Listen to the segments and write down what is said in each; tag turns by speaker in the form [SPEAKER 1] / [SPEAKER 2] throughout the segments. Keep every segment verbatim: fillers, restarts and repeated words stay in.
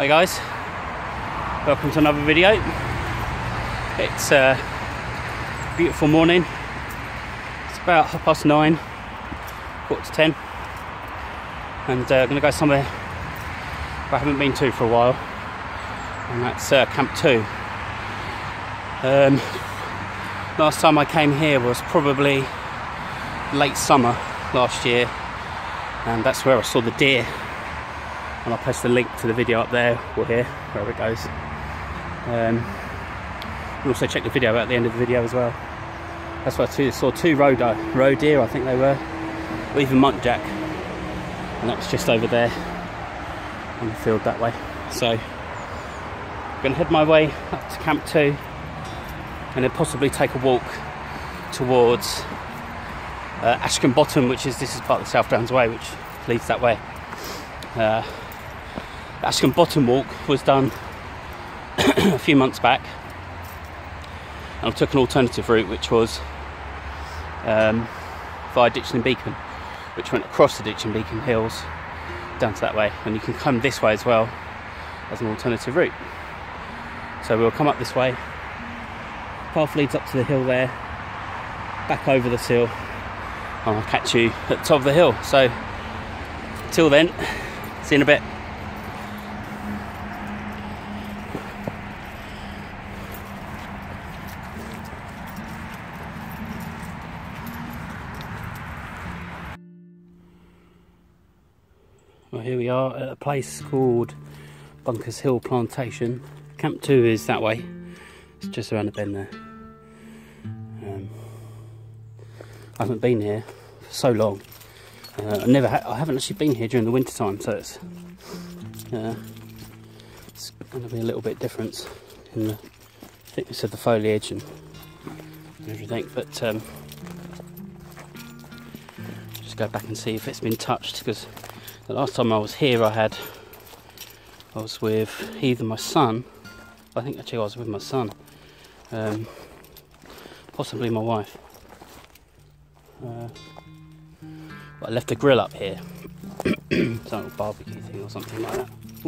[SPEAKER 1] Hey guys, welcome to another video. It's a beautiful morning. It's about half past nine, quarter to ten, and uh, I'm going to go somewhere I haven't been to for a while, and that's uh, Camp two. Um, last time I came here was probably late summer last year, and that's where I saw the deer. And I'll post a link to the video up there or here, wherever it goes. Um, and also check the video out at the end of the video as well. That's why I saw two roe, roe deer, I think they were, or even muntjac. And that was just over there on the field that way. So I'm going to head my way up to Camp two and then possibly take a walk towards uh, Ashcombe Bottom, which is, this is part of the South Downs Way, which leads that way. Uh, Ashcombe Bottom walk was done a few months back, and I took an alternative route, which was um, via Ditchling Beacon, which went across the Ditchling Beacon hills down to that way, and you can come this way as well as an alternative route. So we'll come up this way, path leads up to the hill there, back over the hill, and I'll catch you at the top of the hill. So till then, see you in a bit. Well, here we are at a place called Bunkers Hill Plantation. Camp two is that way. It's just around the bend there. Um, I haven't been here for so long. Uh, I never, ha I haven't actually been here during the winter time, so it's uh, it's going to be a little bit different in the thickness of the foliage and, and everything. But um, just go back and see if it's been touched, because the last time I was here, I had I was with either my son. I think actually I was with my son, um, possibly my wife. Uh, I left the grill up here, some little barbecue thing or something like that. Ooh.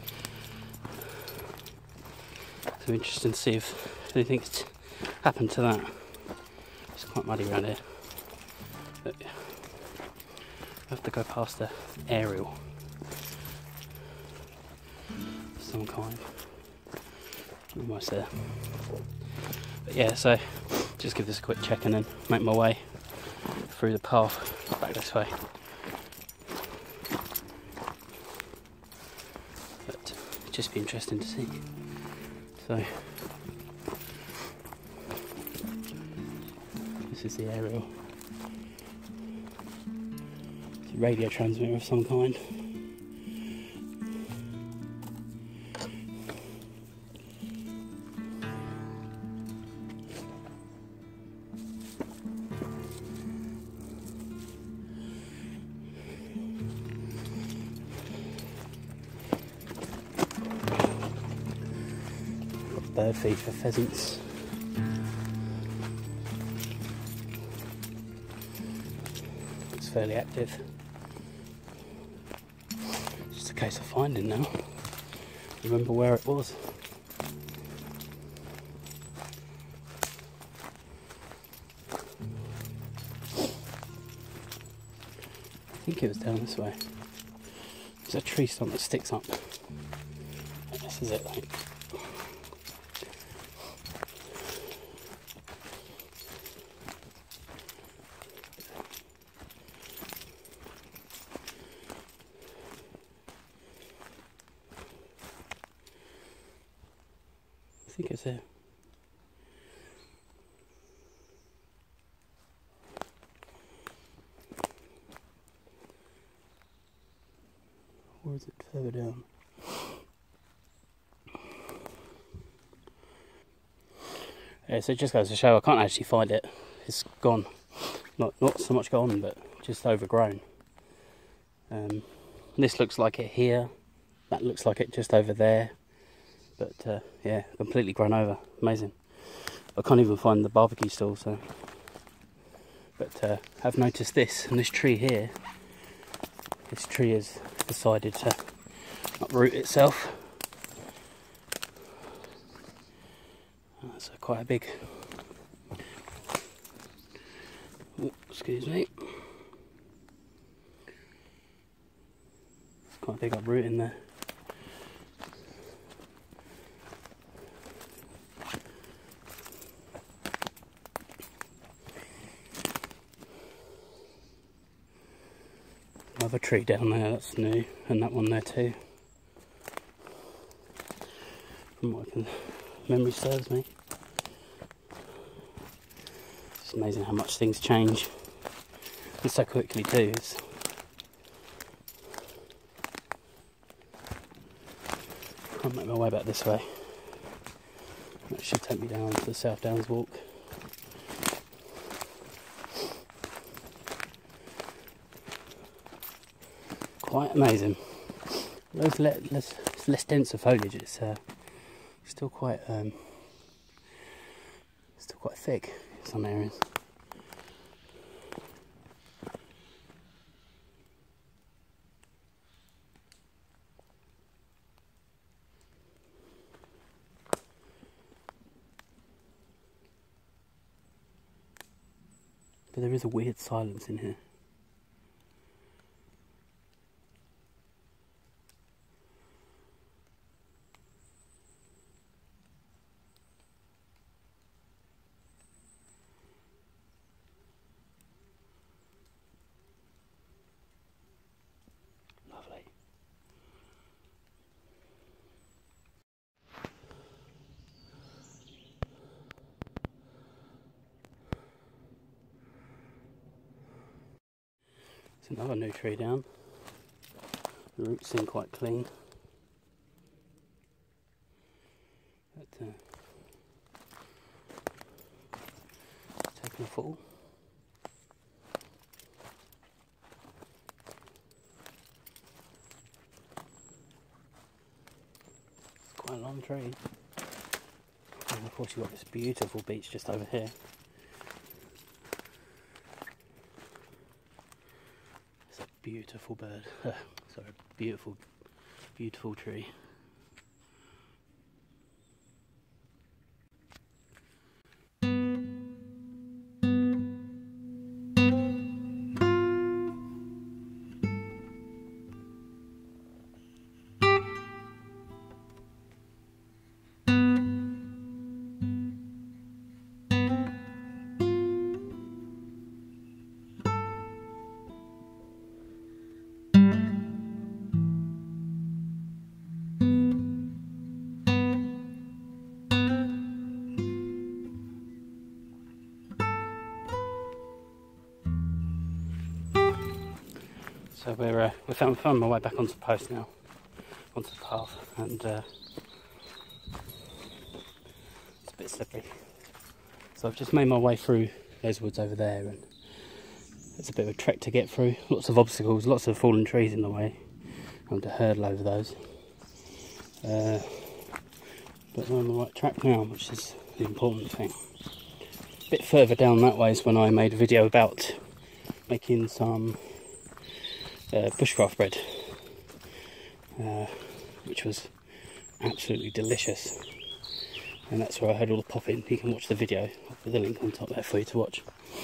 [SPEAKER 1] So interesting to see if anything's happened to that. It's quite muddy around here. But I have to go past the aerial of some kind. Almost there. But yeah, so just give this a quick check and then make my way through the path back this way. But it'd just be interesting to see. So this is the aerial. It's a radio transmitter of some kind. Bird feed for pheasants. It's fairly active. It's just a case of finding now. Remember where it was. I think it was down this way. There's a tree stump that sticks up. This is it, I think. I think it's there. Or is it further down? Yeah, so it just goes to show I can't actually find it. It's gone. Not not so much gone, but just overgrown. Um, this looks like it here. That looks like it just over there. But uh, yeah, completely grown over. Amazing. I can't even find the barbecue stall, so. But uh, I've noticed this, and this tree here, this tree has decided to uproot itself That's a quite a big, oh, excuse me, it's quite a big uproot in there. Another tree down there, that's new, and that one there too. From what I can, memory serves me. It's amazing how much things change, and so quickly too. It's I'll make my way back this way. That should take me down to the South Downs walk. Quite amazing. Those less, less, less denser foliage. It's uh, still quite, um, still quite thick in some areas. But there is a weird silence in here. Lovely. There's another new tree down. The roots seem quite clean. But, uh, taking a fall. It's quite a long tree. And of course you've got this beautiful beach just over here. It's a beautiful bird. Sorry, beautiful, beautiful tree. So we're uh, we're found, found my way back onto the post now, onto the path, and uh, it's a bit slippery. So I've just made my way through those woods over there, and it's a bit of a trek to get through. Lots of obstacles, lots of fallen trees in the way. I'm to hurdle over those. Uh, but we're on the right track now, which is the important thing. A bit further down that way is when I made a video about making some Uh, bushcraft bread, uh, which was absolutely delicious, and that's where I heard all the popping. You can watch the video. I'll put the link on top there for you to watch.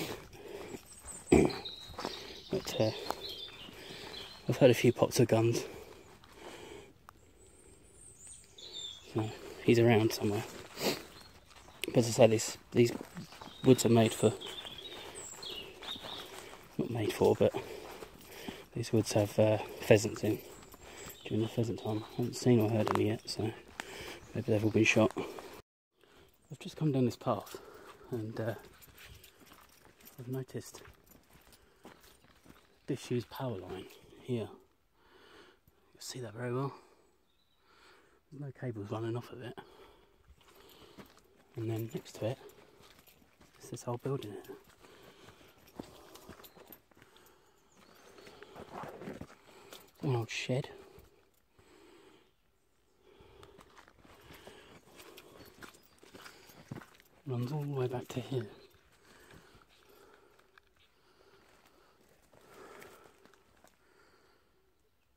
[SPEAKER 1] But uh, I've heard a few pops of guns, so he's around somewhere. But as I say, these these woods are made for, not made for, but these woods have uh, pheasants in during the pheasant time. I haven't seen or heard any yet, so maybe they've all been shot. I've just come down this path, and uh, I've noticed disused power line here. You can see that very well. There's no cables running off of it. And then next to it is this old building here. An old shed. Runs all the way back to here.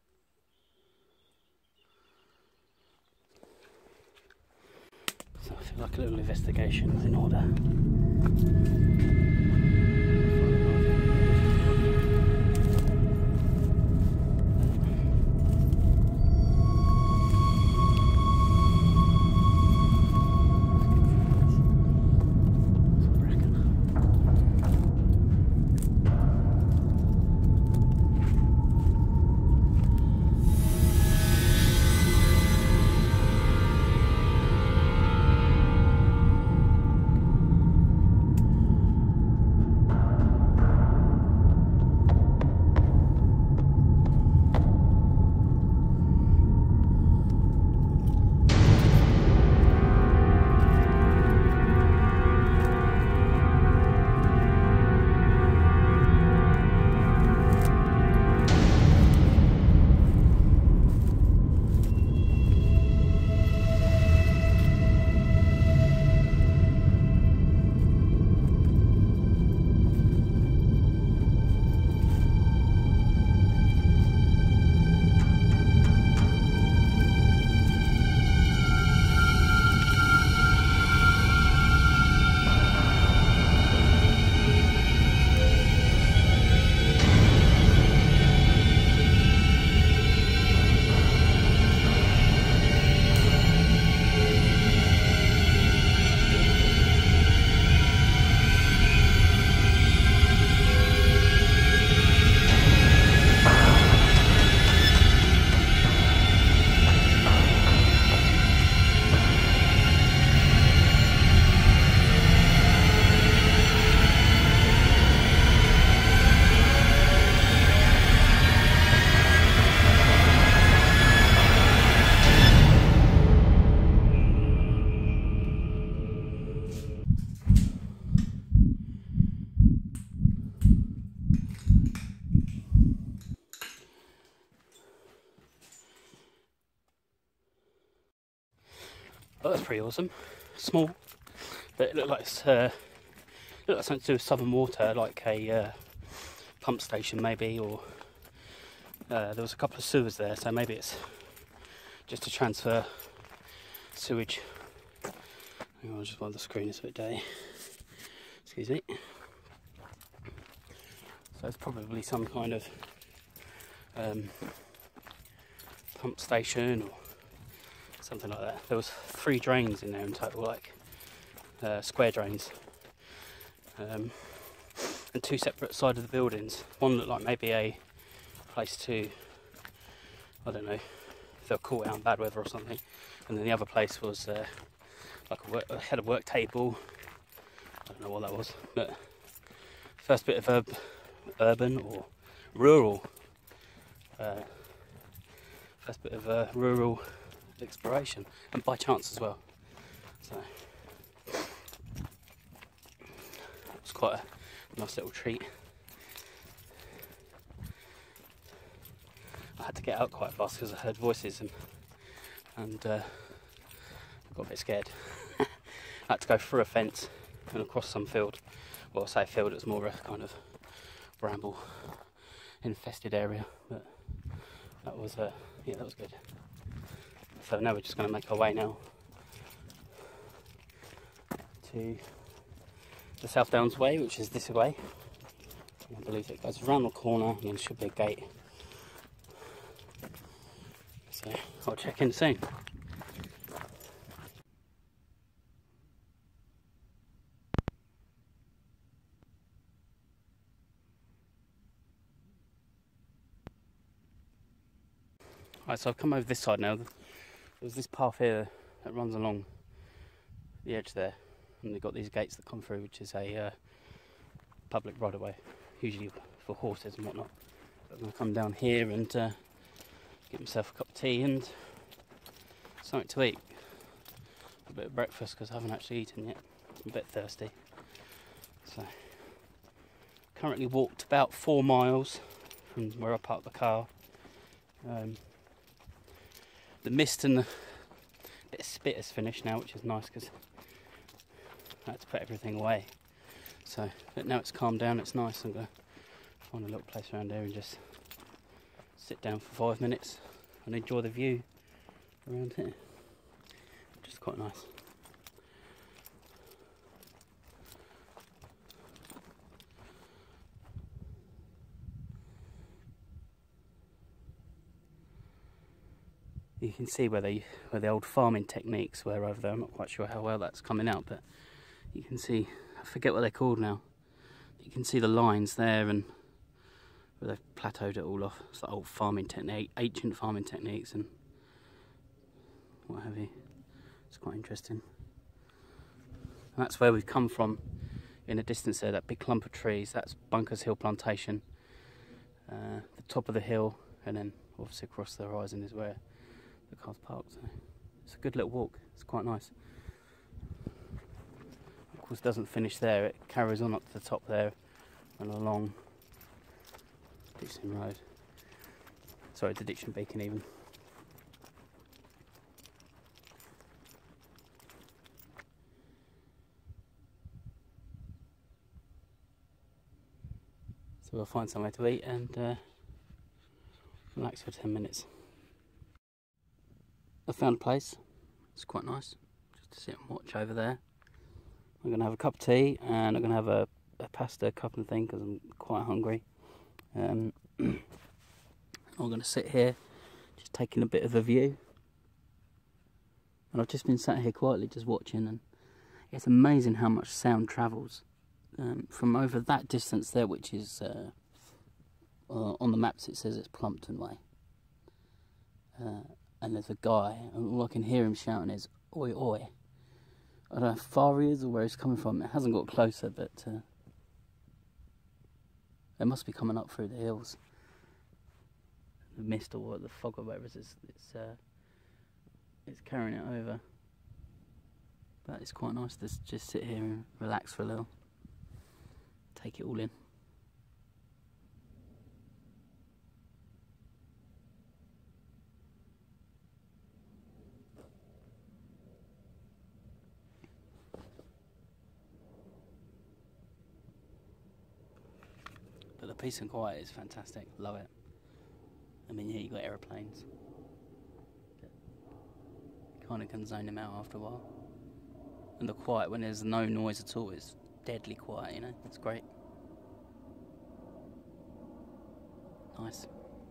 [SPEAKER 1] So like a little investigation in order. Oh, that's pretty awesome. Small, but it looked like it's uh, looked like something to do with Southern Water, like a uh, pump station maybe, or uh, there was a couple of sewers there, so maybe it's just to transfer sewage. Hang on, just while the screen is a bit dirty. Excuse me. So it's probably some kind of um, pump station or something like that. There was three drains in there in total, like uh, square drains, um, and two separate sides of the buildings. One looked like maybe a place to, I don't know, if they'll call it out in bad weather or something, and then the other place was uh, like a, work, a head of work table. I don't know what that was, but first bit of urb, urban or rural, uh, first bit of uh, rural exploration, and by chance as well. So it was quite a nice little treat. I had to get out quite fast because I heard voices and and uh, I got a bit scared. I had to go through a fence and across some field. Well, I say field, it was more a kind of bramble infested area, but that was uh, yeah, that was good. So now we're just going to make our way now to the South Downs Way, which is this way. I believe it goes around the corner and there should be a gate. So I'll check in soon. Right, so I've come over this side now. There's this path here that runs along the edge there, and they've got these gates that come through, which is a uh, public right of way, usually for horses and whatnot. But I'm going to come down here and uh, get myself a cup of tea and something to eat. A bit of breakfast because I haven't actually eaten yet. I'm a bit thirsty. So, currently walked about four miles from where I parked the car. Um, the mist and the bit of spit has finished now, which is nice because I had to put everything away. So, but now it's calmed down, it's nice. I'm going to find a little place around here and just sit down for five minutes and enjoy the view around here. Which is quite nice. You can see where they where the old farming techniques were over there. I'm not quite sure how well that's coming out, but you can see, I forget what they're called now. You can see the lines there and where they've plateaued it all off. It's like old farming technique, ancient farming techniques and what have you. It's quite interesting. And that's where we've come from in the distance there, that big clump of trees. That's Bunkers Hill Plantation. Uh, the top of the hill, and then obviously across the horizon is where the car's parked. So it's a good little walk. It's quite nice. Of course, it doesn't finish there. It carries on up to the top there and along Ditchton Road. Sorry, to Ditchton Beacon even. So we'll find somewhere to eat and uh, relax for ten minutes. I found a place. It's quite nice just to sit and watch over there. I'm going to have a cup of tea and I'm going to have a, a pasta cup and thing because I'm quite hungry. Um, I'm going to sit here just taking a bit of a view. And I've just been sat here quietly just watching, and it's amazing how much sound travels um, from over that distance there, which is uh, uh, on the maps it says it's Plumpton Way. Uh, and there's a guy, and all I can hear him shouting is "Oi, oi!" I don't know how far he is or where he's coming from. It hasn't got closer, but uh, it must be coming up through the hills. The mist or the fog or whatever it is, it's uh, it's carrying it over. But it's quite nice to just sit here and relax for a little, take it all in. But the peace and quiet is fantastic, love it. I mean, here you got aeroplanes. Kind of can zone them out after a while. And the quiet, when there's no noise at all, is deadly quiet, you know, it's great. Nice.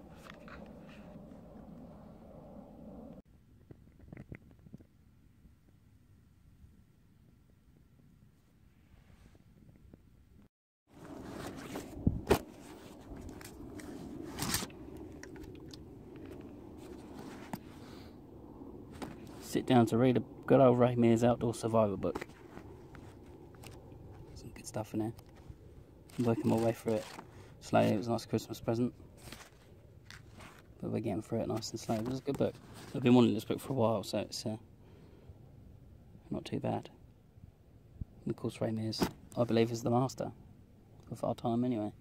[SPEAKER 1] Sit down to read a good old Ray Mears Outdoor Survival book. Some good stuff in there. I'm working my way through it slowly. It was a nice Christmas present, but we're getting through it nice and slow. It was a good book. I've been wanting this book for a while, so it's uh, not too bad. And of course, Ray Mears, I believe, is the master of our time anyway.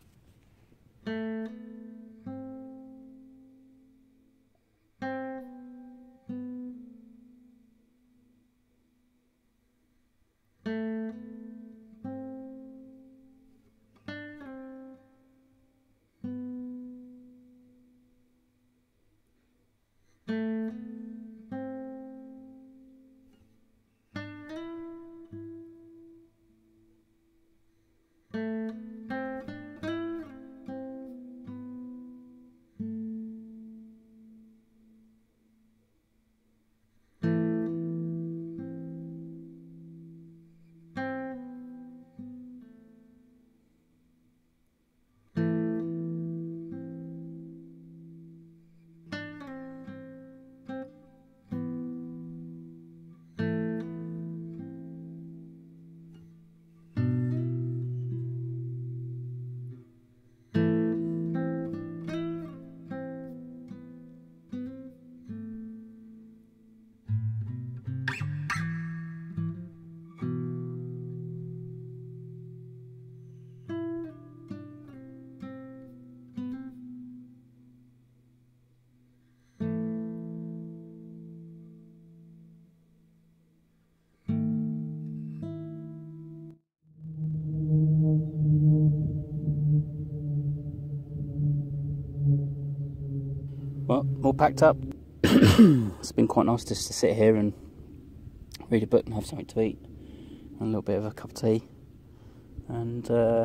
[SPEAKER 1] Well, all packed up. It's been quite nice just to sit here and read a book and have something to eat, and a little bit of a cup of tea, and uh,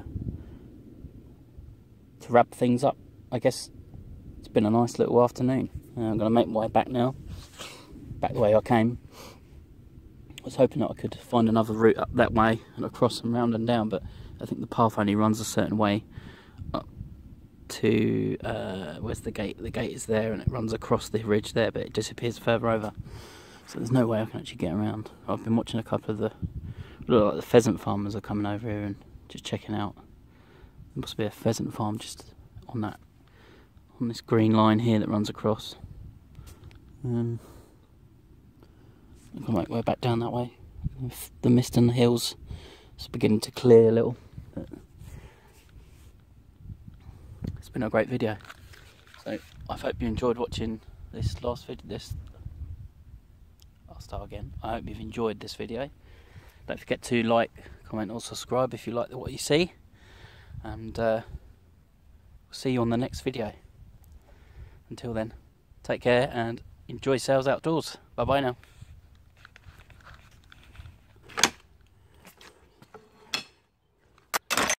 [SPEAKER 1] to wrap things up, I guess it's been a nice little afternoon. Uh, I'm going to make my way back now. back the way I came. I was hoping that I could find another route up that way and across and round and down, but I think the path only runs a certain way up to, uh, where's the gate? The gate is there and it runs across the ridge there, but it disappears further over. So there's no way I can actually get around. I've been watching a couple of the, look like the pheasant farmers are coming over here and just checking out. There must be a pheasant farm just on that, on this green line here that runs across. Um, I'll make my way back down that way. The mist and the hills is beginning to clear a little. But it's been a great video. So I hope you enjoyed watching this last video. This I'll start again. I hope you've enjoyed this video. Don't forget to like, comment, or subscribe if you like what you see. And uh, we'll see you on the next video. Until then, take care and enjoy Sails Outdoors. Bye bye now.